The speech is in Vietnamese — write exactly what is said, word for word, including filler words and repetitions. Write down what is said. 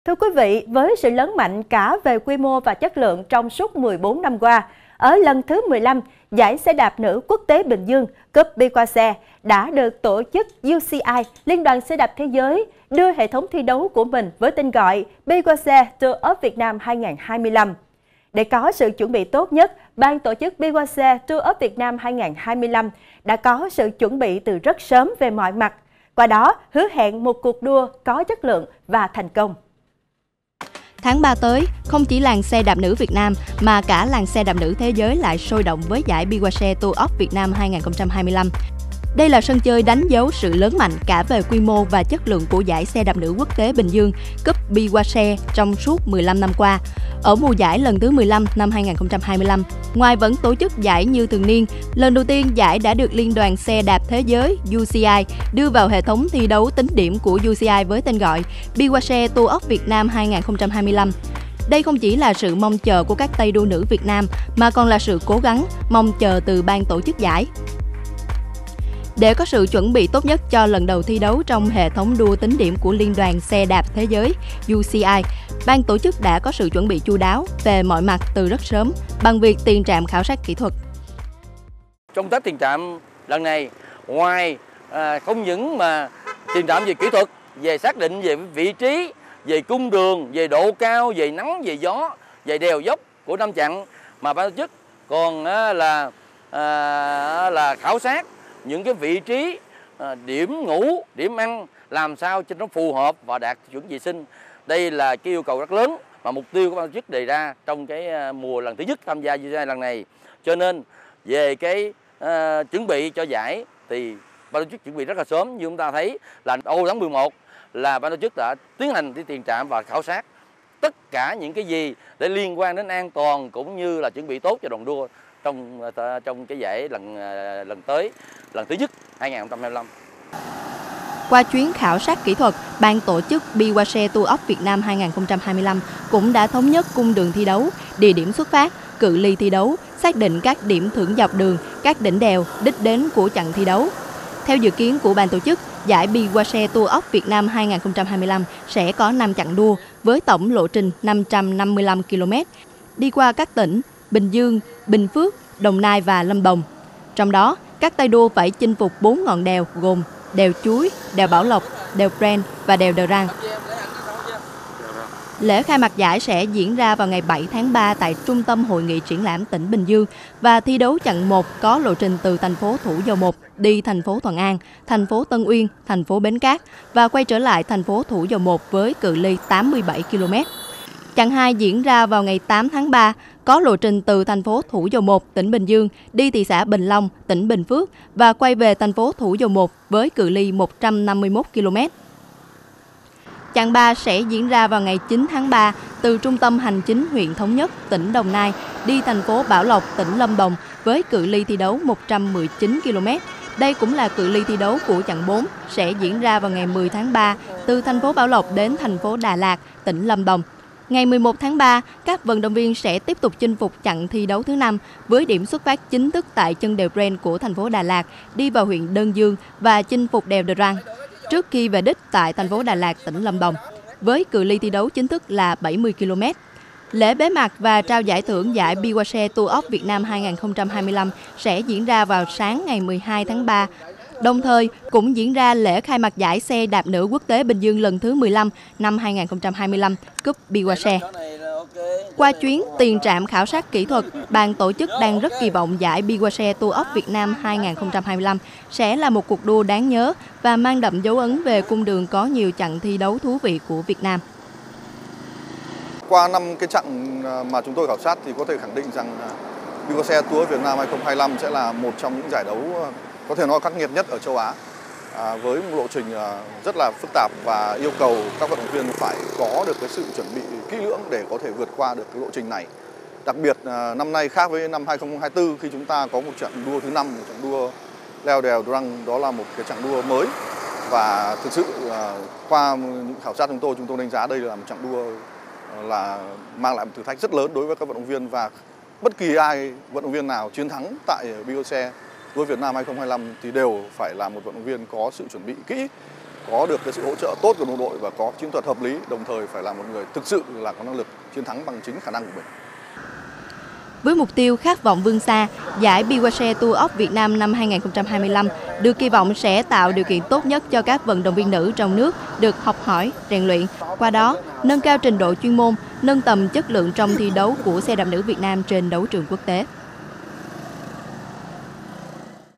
Thưa quý vị, với sự lớn mạnh cả về quy mô và chất lượng trong suốt mười bốn năm qua, ở lần thứ mười lăm, giải xe đạp nữ quốc tế Bình Dương Cup Biwase đã được tổ chức u xê i, Liên đoàn xe đạp thế giới, đưa hệ thống thi đấu của mình với tên gọi Biwase Tour of Việt Nam hai không hai lăm. Để có sự chuẩn bị tốt nhất, ban tổ chức Biwase Tour of Việt Nam hai không hai lăm đã có sự chuẩn bị từ rất sớm về mọi mặt, qua đó hứa hẹn một cuộc đua có chất lượng và thành công. Tháng ba tới, không chỉ làng xe đạp nữ Việt Nam mà cả làng xe đạp nữ thế giới lại sôi động với giải Biwase Tour of Việt Nam hai không hai lăm. Đây là sân chơi đánh dấu sự lớn mạnh cả về quy mô và chất lượng của giải xe đạp nữ quốc tế Bình Dương Cup Biwase trong suốt mười lăm năm qua. Ở mùa giải lần thứ mười lăm năm hai không hai lăm, ngoài vẫn tổ chức giải như thường niên, lần đầu tiên giải đã được Liên đoàn xe đạp thế giới u xê i đưa vào hệ thống thi đấu tính điểm của u xê i với tên gọi Biwase Tour of Việt Nam hai không hai lăm. Đây không chỉ là sự mong chờ của các tay đua nữ Việt Nam mà còn là sự cố gắng, mong chờ từ ban tổ chức giải. Để có sự chuẩn bị tốt nhất cho lần đầu thi đấu trong hệ thống đua tính điểm của Liên đoàn xe đạp thế giới u xê i, ban tổ chức đã có sự chuẩn bị chu đáo về mọi mặt từ rất sớm bằng việc tiền trạm khảo sát kỹ thuật. Công tác tiền trạm lần này, ngoài à, không những mà tiền trạm về kỹ thuật, về xác định về vị trí, về cung đường, về độ cao, về nắng, về gió, về đèo dốc của năm chặng, mà ban tổ chức còn à, là à, là khảo sát những cái vị trí, à, điểm ngủ, điểm ăn làm sao cho nó phù hợp và đạt chuẩn vệ sinh. Đây là cái yêu cầu rất lớn mà mục tiêu của ban tổ chức đề ra trong cái mùa lần thứ nhất tham gia u xê i lần này. Cho nên về cái à, chuẩn bị cho giải thì ban tổ chức chuẩn bị rất là sớm. Như chúng ta thấy là đầu tháng mười một là ban tổ chức đã tiến hành đi tiền trạm và khảo sát tất cả những cái gì để liên quan đến an toàn cũng như là chuẩn bị tốt cho đoàn đua trong trong cái giải lần lần tới lần thứ nhất hai không hai lăm. Qua chuyến khảo sát kỹ thuật, ban tổ chức Biwase Tour of Việt Nam hai không hai lăm cũng đã thống nhất cung đường thi đấu, địa điểm xuất phát, cự ly thi đấu, xác định các điểm thưởng dọc đường, các đỉnh đèo, đích đến của chặng thi đấu. Theo dự kiến của ban tổ chức, giải Biwase Tour of Việt Nam hai không hai lăm sẽ có năm chặng đua với tổng lộ trình năm trăm năm mươi lăm ki lô mét, đi qua các tỉnh Bình Dương, Bình Phước, Đồng Nai và Lâm Đồng. Trong đó, các tay đua phải chinh phục bốn ngọn đèo gồm đèo Chuối, đèo Bảo Lộc, đèo Pren và đèo Đờ Răng. Lễ khai mạc giải sẽ diễn ra vào ngày bảy tháng ba tại Trung tâm Hội nghị Triển lãm tỉnh Bình Dương và thi đấu chặng một có lộ trình từ thành phố Thủ Dầu Một đi thành phố Thuận An, thành phố Tân Uyên, thành phố Bến Cát và quay trở lại thành phố Thủ Dầu Một với cự ly tám mươi bảy ki lô mét. Chặng hai diễn ra vào ngày tám tháng ba, có lộ trình từ thành phố Thủ Dầu Một, tỉnh Bình Dương, đi thị xã Bình Long, tỉnh Bình Phước và quay về thành phố Thủ Dầu Một với cự ly một trăm năm mươi mốt ki lô mét. Chặng ba sẽ diễn ra vào ngày chín tháng ba từ trung tâm hành chính huyện Thống Nhất, tỉnh Đồng Nai, đi thành phố Bảo Lộc, tỉnh Lâm Đồng với cự ly thi đấu một trăm mười chín ki lô mét. Đây cũng là cự ly thi đấu của chặng bốn sẽ diễn ra vào ngày mười tháng ba từ thành phố Bảo Lộc đến thành phố Đà Lạt, tỉnh Lâm Đồng. Ngày mười một tháng ba, các vận động viên sẽ tiếp tục chinh phục chặng thi đấu thứ năm với điểm xuất phát chính thức tại chân đèo Pren của thành phố Đà Lạt, đi vào huyện Đơn Dương và chinh phục đèo Đờ Răng, trước khi về đích tại thành phố Đà Lạt, tỉnh Lâm Đồng, với cự ly thi đấu chính thức là bảy mươi ki lô mét. Lễ bế mạc và trao giải thưởng giải Biwase Tour of Việt Nam hai không hai lăm sẽ diễn ra vào sáng ngày mười hai tháng ba. Đồng thời, cũng diễn ra lễ khai mạc giải xe đạp nữ quốc tế Bình Dương lần thứ mười lăm năm hai không hai lăm Cup Biwase. Qua chuyến tiền trạm khảo sát kỹ thuật, ban tổ chức đang rất kỳ vọng giải Biwase Tour of Việt Nam hai không hai lăm sẽ là một cuộc đua đáng nhớ và mang đậm dấu ấn về cung đường có nhiều chặng thi đấu thú vị của Việt Nam. Qua năm cái chặng mà chúng tôi khảo sát thì có thể khẳng định rằng Biwase Tour Việt Nam hai không hai lăm sẽ là một trong những giải đấu có thể nói khắc nghiệt nhất ở châu Á, à, với một lộ trình rất là phức tạp và yêu cầu các vận động viên phải có được cái sự chuẩn bị kỹ lưỡng để có thể vượt qua được cái lộ trình này. Đặc biệt năm nay khác với năm hai không hai tư khi chúng ta có một trận đua thứ năm, một trận đua leo đèo Đờ Răng, đó là một cái trận đua mới và thực sự qua những khảo sát chúng tôi chúng tôi đánh giá đây là một trận đua là mang lại một thử thách rất lớn đối với các vận động viên và bất kỳ ai vận động viên nào chiến thắng tại Biwase Tour Việt Nam hai không hai lăm thì đều phải là một vận động viên có sự chuẩn bị kỹ có được cái sự hỗ trợ tốt của đồng đội và có chiến thuật hợp lý, đồng thời phải là một người thực sự là có năng lực chiến thắng bằng chính khả năng của mình. Với mục tiêu khát vọng vươn xa, giải Be Qua Xe Tour of Việt Nam năm hai nghìn không trăm hai mươi lăm được kỳ vọng sẽ tạo điều kiện tốt nhất cho các vận động viên nữ trong nước được học hỏi, rèn luyện, qua đó nâng cao trình độ chuyên môn, nâng tầm chất lượng trong thi đấu của xe đạp nữ Việt Nam trên đấu trường quốc tế.